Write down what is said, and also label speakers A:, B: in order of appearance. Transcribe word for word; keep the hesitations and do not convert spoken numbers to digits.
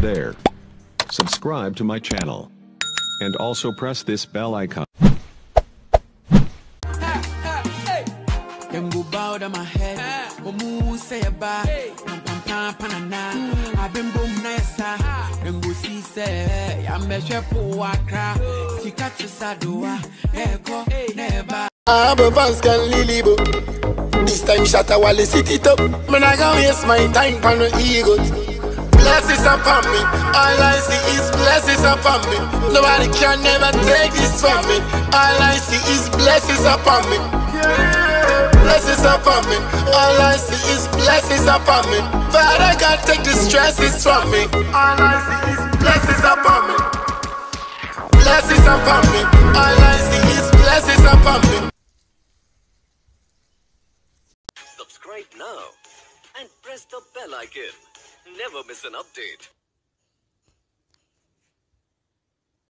A: there. Subscribe to my channel. And also press this bell icon.
B: Them go bow down my head. Omu say about pam pam pam panana. I been boom nessa. Them go see say I'm a shepo wakra. Sika to sadua. Eko never.
C: I'm a fans can lily. This time shatter while they sit it up. Man, I can't waste my time on the ego. Blessings upon me. All I see is blessings upon me. Nobody can never take this from me. All I see is blessings upon me. Blessings upon me. All I see is blessings upon me. Father God, take the stresses from me. All I see is blessings upon me. Blessings upon me. All I see is blessings upon me.
D: Subscribe now and press the bell icon. Never miss an update.